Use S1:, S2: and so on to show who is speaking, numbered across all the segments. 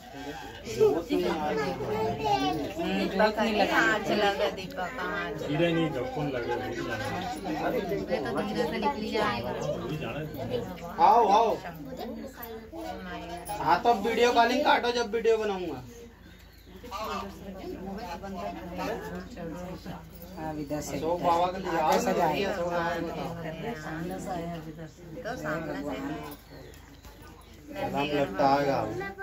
S1: दीपक आँच लगा, दीपक आँच
S2: नहीं झपकन लगे।
S3: आओ आओ। हाँ तो वीडियो कॉलिंग काटो जब वीडियो बनाऊंगा। अशोक बाबा के लिए लपटाएगा।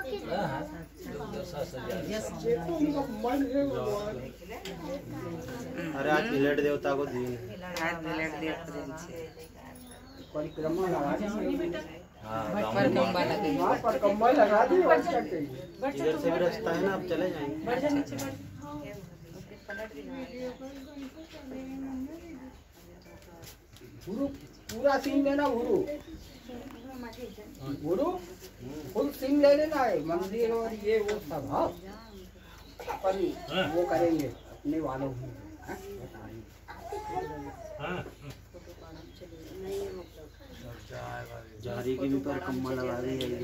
S3: अरे आज प्लेट देवता को दी परिक्रमा लगा दी। इधर से भी रास्ता है ना, अब चले जाएंगे। पूरा सीन लेना गुरु, गुरु फुल सीन ले लेना है। मंदिर और ये वो सब अपन वो करेंगे अपने वालों को। जारी के भी पर कम्मा लगा रही है।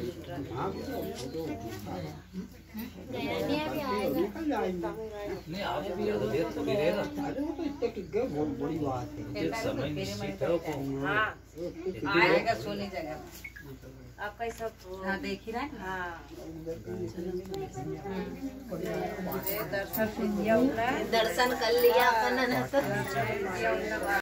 S3: बहुत बड़ी बात है। समय निश्चित है,
S1: आएगा सोने जगह आपका सब। हाँ देख ही रहा है। हाँ दर्शन कर लिया अपन।